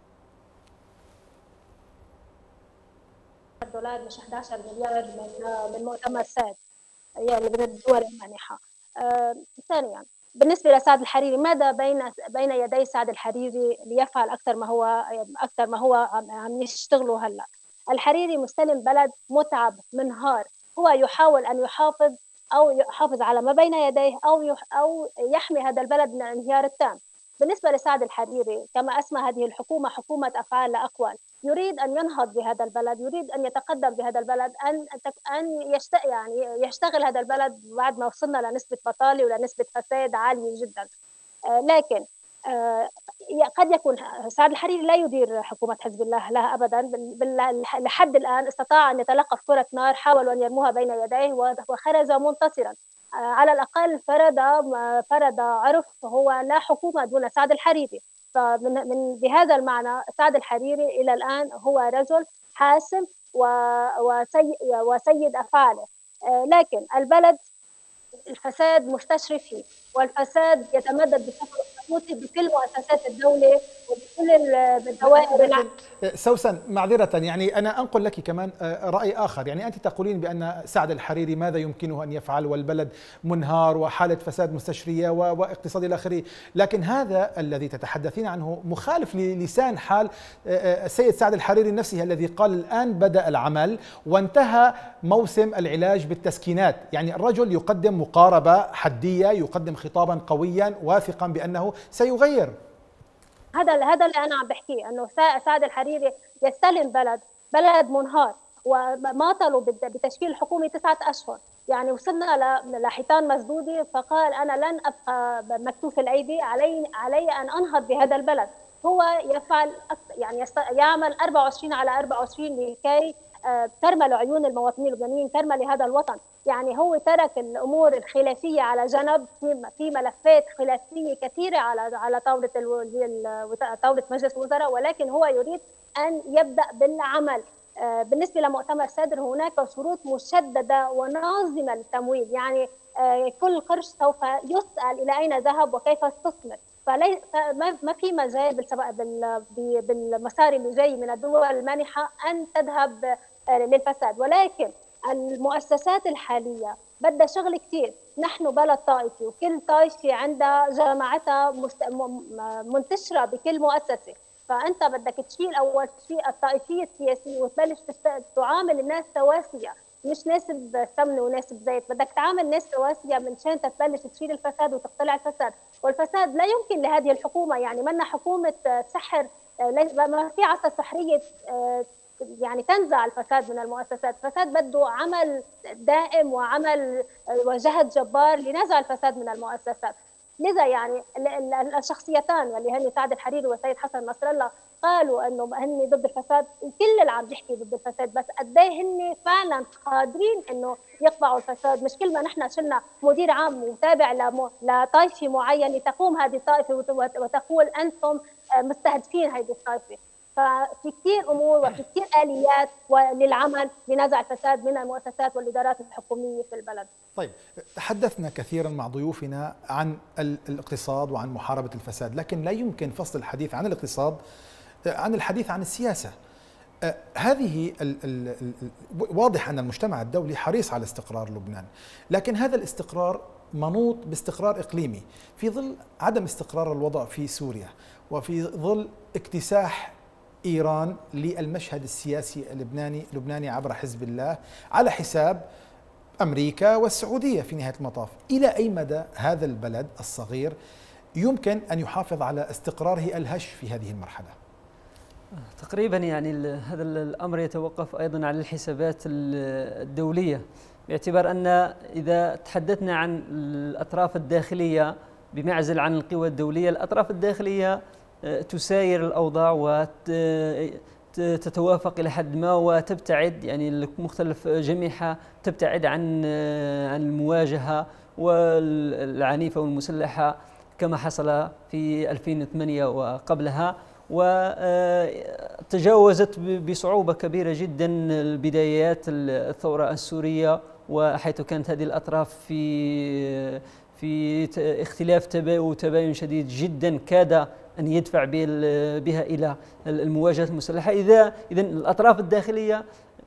دولار مش 11 مليار من مؤتمر ساد يعني من الدول المانحة. ثانيا، بالنسبة لسعد الحريري، ماذا بين يدي سعد الحريري ليفعل أكثر ما هو عم يشتغله هلا؟ الحريري مستلم بلد متعب منهار، هو يحاول أن يحافظ على ما بين يديه أو يحمي هذا البلد من الانهيار التام. بالنسبة لسعد الحريري، كما أسمى هذه الحكومة حكومة أفعال لا أقوال، يريد أن ينهض بهذا البلد، يريد أن يتقدم بهذا البلد، أن يشتغل هذا البلد بعد ما وصلنا لنسبة بطالة ولنسبة فساد عالية جدا. لكن قد يكون سعد الحريري لا يدير حكومة حزب الله لها أبدا. لحد الآن استطاع أن يتلقف كرة نار حاولوا أن يرموها بين يديه وخرج منتصرا. على الأقل فرض عرف هو لا حكومة دون سعد الحريري. بهذا المعنى سعد الحريري إلى الآن هو رجل حاسم وسيد أفعاله. لكن البلد الفساد مستشري فيه، والفساد يتمدد بشكل مربوطه بكل مؤسسات الدوله وبكل الدوائر. سوسن معذرة، يعني أنا أنقل لك كمان رأي آخر. يعني أنت تقولين بأن سعد الحريري ماذا يمكنه أن يفعل والبلد منهار وحالة فساد مستشرية واقتصاد إلى آخره، لكن هذا الذي تتحدثين عنه مخالف للسان حال السيد سعد الحريري نفسه الذي قال الآن بدأ العمل وانتهى موسم العلاج بالتسكينات. يعني الرجل يقدم مقاربة حدية، يقدم خطابا قويا واثقا بأنه سيغير. هذا اللي انا عم بحكيه، انه سعد الحريري يستلم بلد منهار وماطلوا بتشكيل الحكومه 9 أشهر. يعني وصلنا لحيطان مسدوده، فقال انا لن ابقى مكتوف الايدي، علي ان انهض بهذا البلد. هو يفعل يعني يعمل 24/24 لكي ترمل عيون المواطنين اللبنانيين، ترمل هذا الوطن. يعني هو ترك الامور الخلافيه على جنب، في ملفات خلافيه كثيره على طاوله مجلس الوزراء، ولكن هو يريد ان يبدا بالعمل. بالنسبه لمؤتمر صدر هناك شروط مشدده وناظمه للتمويل، يعني كل قرش سوف يسال الى اين ذهب وكيف استثمر. فما في مجال بالمسار اللي جاي من الدول المانحه ان تذهب للفساد، ولكن المؤسسات الحاليه بدها شغل كثير. نحن بلد طائفي وكل طائفه عندها جماعتها منتشره بكل مؤسسه، فانت بدك تشيل اول شيء الطائفيه السياسيه وتبلش تعامل الناس سواسيه، مش ناسب سمنه وناسب زيت. بدك تعامل ناس سواسيه من شان تبلش تشيل الفساد وتقتلع الفساد. والفساد لا يمكن لهذه الحكومه، يعني منا حكومه سحر، ما في عصا سحريه يعني تنزع الفساد من المؤسسات. الفساد بده عمل دائم وعمل وجهد جبار لنزع الفساد من المؤسسات. لذا يعني الشخصيتان اللي هن سعد الحريري والسيد حسن نصر الله قالوا انه هن ضد الفساد، الكل اللي عم يحكي ضد الفساد، بس قد ايه هن فعلا قادرين انه يقطعوا الفساد. مش كل ما نحن شلنا مدير عام وتابع لطائفه معينه تقوم هذه الطائفه وتقول انتم مستهدفين هذه الطائفه. ففي كثير امور وفي كثير اليات للعمل لنزع الفساد من المؤسسات والادارات الحكوميه في البلد. طيب، تحدثنا كثيرا مع ضيوفنا عن الاقتصاد وعن محاربه الفساد، لكن لا يمكن فصل الحديث عن الاقتصاد عن الحديث عن السياسه. هذه واضح ان المجتمع الدولي حريص على استقرار لبنان، لكن هذا الاستقرار منوط باستقرار اقليمي في ظل عدم استقرار الوضع في سوريا، وفي ظل اكتساح إيران للمشهد السياسي اللبناني عبر حزب الله على حساب أمريكا والسعودية في نهاية المطاف. إلى أي مدى هذا البلد الصغير يمكن أن يحافظ على استقراره الهش في هذه المرحلة؟ تقريبا يعني هذا الأمر يتوقف أيضا على الحسابات الدولية، باعتبار أن إذا تحدثنا عن الأطراف الداخلية بمعزل عن القوى الدولية، الأطراف الداخلية تساير الأوضاع وتتوافق إلى حد ما وتبتعد، يعني المختلف جميعها تبتعد عن المواجهة والعنيفة والمسلحة كما حصل في 2008 وقبلها، وتجاوزت بصعوبة كبيرة جدا البدايات الثورة السورية، وحيث كانت هذه الأطراف في اختلاف وتباين شديد جدا كاد أن يدفع بها إلى المواجهة المسلحة. إذا الأطراف الداخلية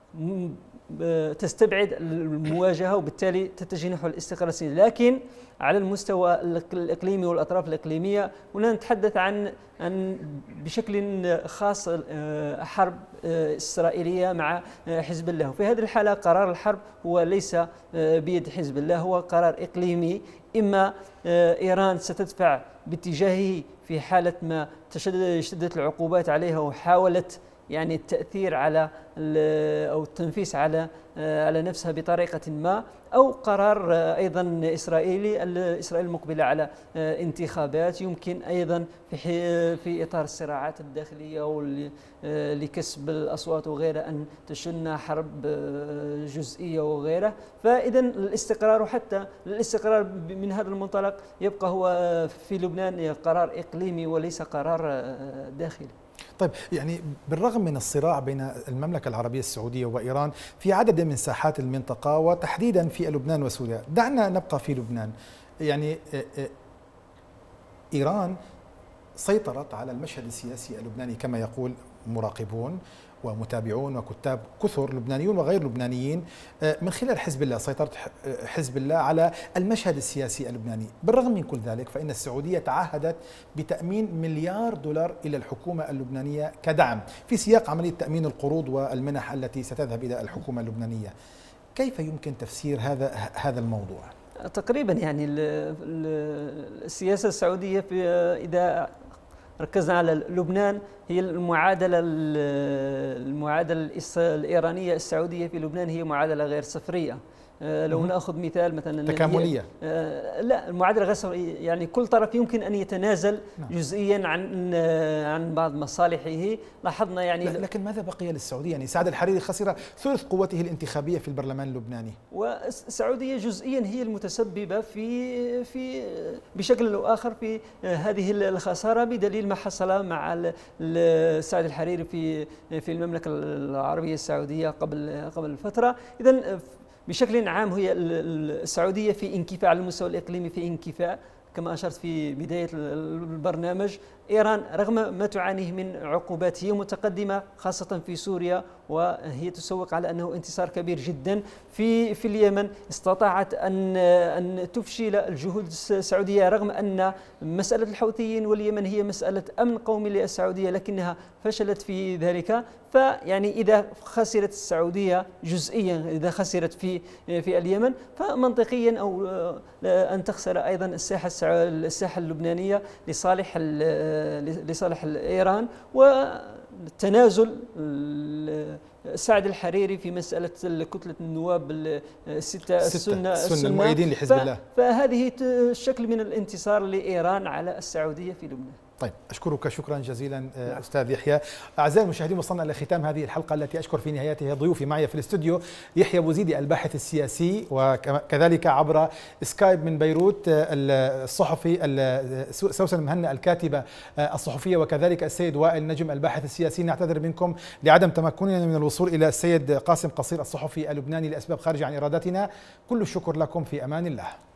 تستبعد المواجهة وبالتالي تتجه نحو الاستقرار السياسي، لكن على المستوى الإقليمي والأطراف الإقليمية هنا نتحدث عن بشكل خاص حرب إسرائيلية مع حزب الله. وفي هذه الحالة قرار الحرب هو ليس بيد حزب الله، هو قرار إقليمي. إما إيران ستدفع باتجاهه في حالة ما اشتدت العقوبات عليها وحاولت يعني التأثير على أو التنفيس على نفسها بطريقة ما، أو قرار أيضا إسرائيل المقبلة على انتخابات يمكن أيضا في إطار الصراعات الداخلية لكسب الأصوات وغيرها أن تشن حرب جزئية وغيرها. فإذا الاستقرار، وحتى الاستقرار من هذا المنطلق يبقى هو في لبنان قرار إقليمي وليس قرار داخلي. طيب، يعني بالرغم من الصراع بين المملكة العربية السعودية وإيران في عدد من ساحات المنطقة وتحديدا في لبنان وسوريا، دعنا نبقى في لبنان. يعني إيران سيطرت على المشهد السياسي اللبناني كما يقول مراقبون ومتابعون وكتاب كثر لبنانيون وغير لبنانيين من خلال حزب الله. سيطرة حزب الله على المشهد السياسي اللبناني. بالرغم من كل ذلك فإن السعودية تعهدت بتأمين $1 مليار إلى الحكومة اللبنانية كدعم في سياق عملية تأمين القروض والمنح التي ستذهب إلى الحكومة اللبنانية. كيف يمكن تفسير هذا الموضوع؟ تقريبا يعني السياسة السعودية إذا ركزنا على لبنان هي المعادلة الإيرانية السعودية في لبنان هي معادلة غير صفرية. لو ناخذ مثال مثلا تكاملية. لا، المعادلة غير صفرية، يعني كل طرف يمكن أن يتنازل جزئيا عن بعض مصالحه. لاحظنا يعني لكن ماذا بقي للسعودية؟ يعني سعد الحريري خسر ثلث قوته الانتخابية في البرلمان اللبناني، والسعودية جزئيا هي المتسببة في بشكل أو آخر في هذه الخسارة، بدليل ما حصل مع سعد الحريري في المملكة العربية السعودية قبل فترة. إذن بشكل عام هي السعودية في انكفاء على المستوى الإقليمي، في انكفاء كما أشرت في بداية البرنامج. إيران رغم ما تعانيه من عقوبات هي متقدمة خاصة في سوريا، وهي تسوق على أنه انتصار كبير جدا في اليمن. استطاعت أن تفشل الجهود السعودية رغم أن مسألة الحوثيين واليمن هي مسألة أمن قومي للسعودية، لكنها فشلت في ذلك. فيعني إذا خسرت السعودية جزئيا، إذا خسرت في اليمن، فمنطقيا أو أن تخسر أيضا الساحة اللبنانية لصالح إيران. وتنازل سعد الحريري في مسألة كتلة النواب الستة السنة المؤيدين لحزب الله، فهذه شكل من الانتصار لإيران على السعودية في لبنان. طيب، أشكرك شكرا جزيلا أستاذ يحيى. أعزائي المشاهدين، وصلنا إلى ختام هذه الحلقة التي أشكر في نهايتها ضيوفي معي في الاستوديو يحيى بوزيدي الباحث السياسي، وكذلك عبر سكايب من بيروت الصحفي سوسن مهنا الكاتبة الصحفية، وكذلك السيد وائل نجم الباحث السياسي. نعتذر منكم لعدم تمكننا من الوصول إلى السيد قاسم قصير الصحفي اللبناني لأسباب خارجة عن إرادتنا. كل الشكر لكم، في أمان الله.